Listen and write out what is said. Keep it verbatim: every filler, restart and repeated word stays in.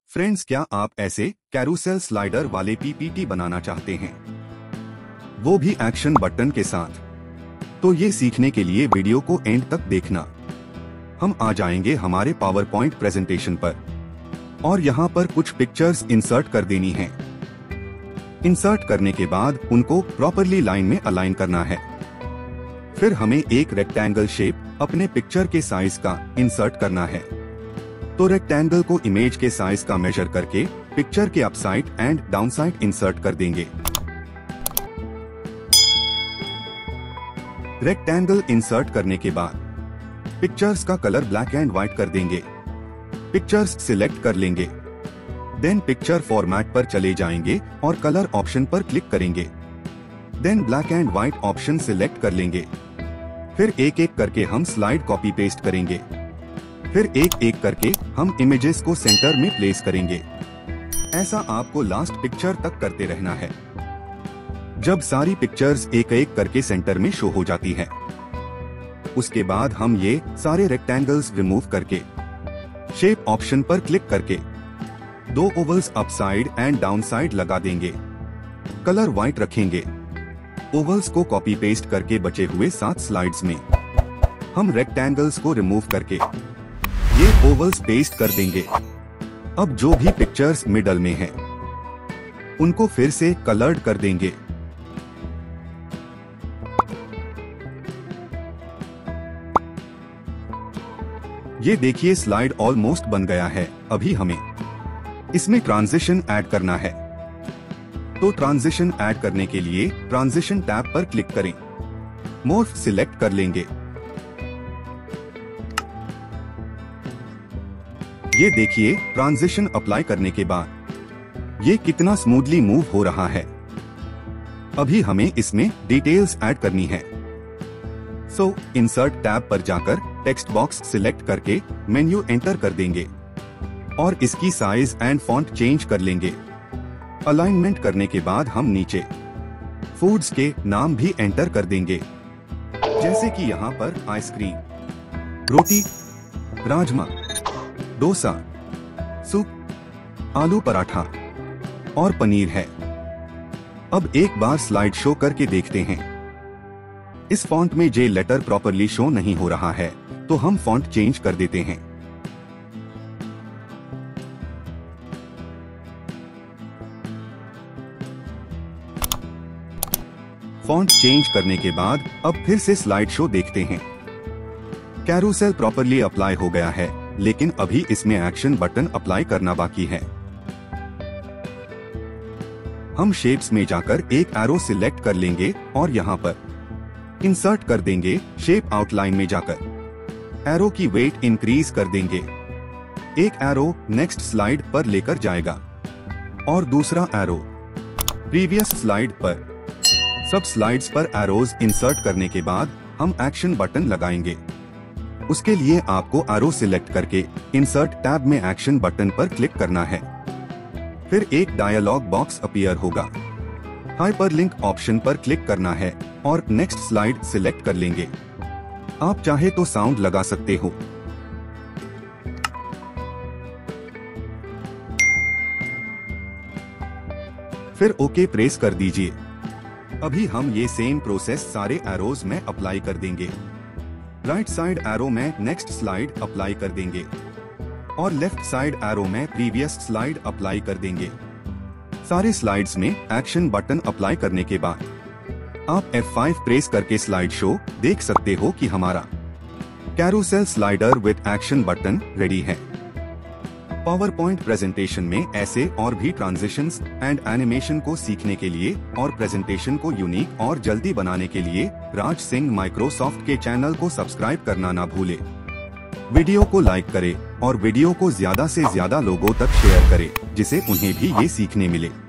Friends, क्या आप ऐसे कैरूसेल स्लाइडर वाले पीपीटी बनाना चाहते हैं, वो भी एक्शन बटन के साथ? तो ये सीखने के लिए वीडियो को एंड तक देखना। हम आ जाएंगे हमारे पावर पॉइंट प्रेजेंटेशन पर और यहाँ पर कुछ पिक्चर्स इंसर्ट कर देनी है। इंसर्ट करने के बाद उनको प्रॉपरली लाइन में अलाइन करना है। फिर हमें एक रेक्टेंगल शेप अपने पिक्चर के साइज का इंसर्ट करना है। तो रेक्टेंगल को इमेज के साइज का मेजर करके पिक्चर के अपसाइड एंड डाउनसाइड इंसर्ट कर देंगे। रेक्टेंगल इंसर्ट करने के बाद पिक्चर्स का कलर ब्लैक एंड व्हाइट कर देंगे। पिक्चर्स सिलेक्ट कर लेंगे। देन पिक्चर फॉर्मेट पर चले जाएंगे और कलर ऑप्शन पर क्लिक करेंगे। Then black and white option select कर लेंगे। फिर एक एक करके हम स्लाइड कॉपी पेस्ट करेंगे। फिर एक एक करके हम इमेजेस को सेंटर में प्लेस करेंगे। ऐसा आपको लास्ट पिक्चर तक करते रहना है। जब सारी पिक्चर्स एक एक करके सेंटर में शो हो जाती है, उसके बाद हम ये सारे रेक्टेंगल्स रिमूव करके शेप ऑप्शन पर क्लिक करके दो ओवल्स अपसाइड एंड डाउनसाइड लगा देंगे। कलर व्हाइट रखेंगे। ओवल्स को कॉपी पेस्ट करके बचे हुए सात स्लाइड्स में हम रेक्टेंगल्स को रिमूव करके ये ओवल्स पेस्ट कर देंगे। अब जो भी पिक्चर्स मिडल में हैं, उनको फिर से कलर्ड कर देंगे। ये देखिए स्लाइड ऑलमोस्ट बन गया है। अभी हमें इसमें ट्रांजिशन ऐड करना है। तो ट्रांजिशन ऐड करने के लिए ट्रांजिशन टैब पर क्लिक करें। मोर्फ सिलेक्ट कर लेंगे। ये देखिए ट्रांजिशन अप्लाई करने के बाद ये कितना स्मूथली मूव हो रहा है। अभी हमें इसमें डिटेल्स ऐड करनी है। सो इंसर्ट टैब पर जाकर टेक्स्ट बॉक्स सिलेक्ट करके मेन्यू एंटर कर देंगे और इसकी साइज एंड फॉन्ट चेंज कर लेंगे। अलाइनमेंट करने के बाद हम नीचे फूड्स के नाम भी एंटर कर देंगे, जैसे कि यहाँ पर आइसक्रीम, रोटी, राजमा, डोसा, सूप, आलू पराठा और पनीर है। अब एक बार स्लाइड शो करके देखते हैं। इस फॉन्ट में जे लेटर प्रॉपरली शो नहीं हो रहा है, तो हम फॉन्ट चेंज कर देते हैं। फॉन्ट चेंज करने के बाद अब फिर से स्लाइड शो देखते हैं। कैरूसेल प्रॉपरली अप्लाई हो गया है, लेकिन अभी इसमें एक्शन बटन अप्लाई करना बाकी है। हम शेप्स में जाकर एक एरो सिलेक्ट कर लेंगे और यहाँ पर इंसर्ट कर देंगे। शेप आउटलाइन में जाकर एरो की वेट इंक्रीज कर देंगे। एक एरो नेक्स्ट स्लाइड पर लेकर जाएगा और दूसरा एरो प्रीवियस स्लाइड पर। सब स्लाइड्स पर एरोज इंसर्ट करने के बाद हम एक्शन बटन लगाएंगे। उसके लिए आपको एरो सिलेक्ट करके इंसर्ट टैब में एक्शन बटन पर क्लिक करना है। फिर एक डायलॉग बॉक्स अपीयर होगा। हाइपरलिंक ऑप्शन पर क्लिक करना है और नेक्स्ट स्लाइड सिलेक्ट कर लेंगे। आप चाहे तो साउंड लगा सकते हो। फिर ओके प्रेस कर दीजिए। अभी हम ये सेम प्रोसेस सारे एरोज में अप्लाई कर देंगे। राइट साइड एरो में नेक्स्ट स्लाइड अप्लाई कर देंगे और लेफ्ट साइड एरो में प्रीवियस स्लाइड अप्लाई कर देंगे। सारे स्लाइड्स में एक्शन बटन अप्लाई करने के बाद आप एफ फाइव प्रेस करके स्लाइड शो देख सकते हो कि हमारा carousel slider with action button ready है। पावर पॉइंट प्रेजेंटेशन में ऐसे और भी ट्रांजिशंस एंड एनिमेशन को सीखने के लिए और प्रेजेंटेशन को यूनिक और जल्दी बनाने के लिए राज सिंह माइक्रोसॉफ्ट के चैनल को सब्सक्राइब करना ना भूले। वीडियो को लाइक करें और वीडियो को ज्यादा से ज्यादा लोगों तक शेयर करें, जिसे उन्हें भी ये सीखने मिले।